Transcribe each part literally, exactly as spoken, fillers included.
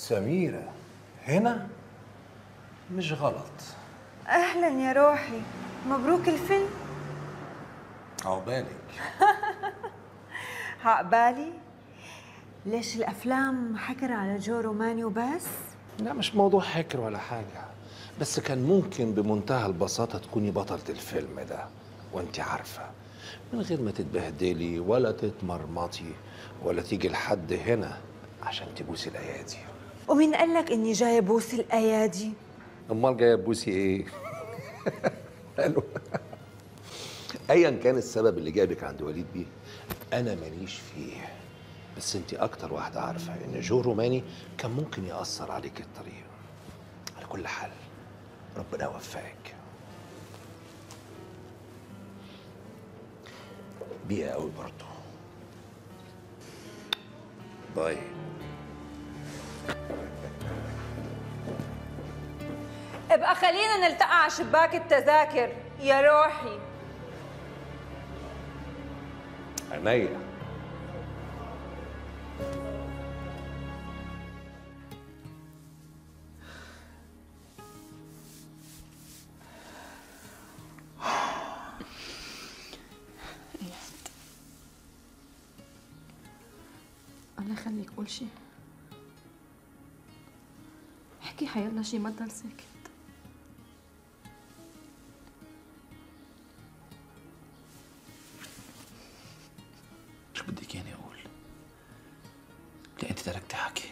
سميرة هنا مش غلط. أهلا يا روحي، مبروك الفيلم. عقبالك. عقبالي؟ ليش الأفلام حكر على جو روماني وبس؟ لا مش موضوع حكر ولا حاجة، بس كان ممكن بمنتهى البساطة تكوني بطلة الفيلم ده وانت عارفة، من غير ما تتبهدلي ولا تتمرمطي ولا تيجي لحد هنا عشان تبوسي الأيادي. ومين قال لك إني جاية بوس الأيادي؟ أمال جاية تبوسي إيه؟ حلو. أيا كان السبب اللي جابك عند وليد بيه أنا ماليش فيه، بس انت اكتر واحدة عارفة ان جو روماني كان ممكن يأثر عليك الطريق. على كل حال ربنا يوفقك. بيئة قوي برضه. باي. ابقى خلينا نلتقى على شباك التذاكر يا روحي. عينيا. الله يخليك قول شي، احكي حيلا شي، ما تضل ساكت. شو بدك يعني اقول؟ ليه انت تركتي حكي؟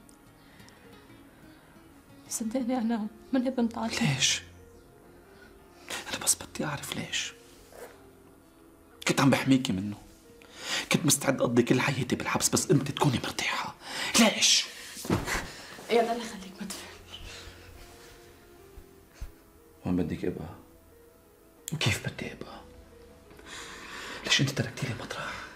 صدقني انا ماني بنت عاطل. ليش؟ انا بس بدي اعرف ليش. كنت عم بحميكي منه، كنت مستعد اقضي كل حياتي بالحبس بس انت تكوني مرتاحه. ليش؟ يلا الله يخليك ما تفهم. وين بدك ابقى؟ وكيف بدي ابقى؟ ليش انت تركتي لي مطرح؟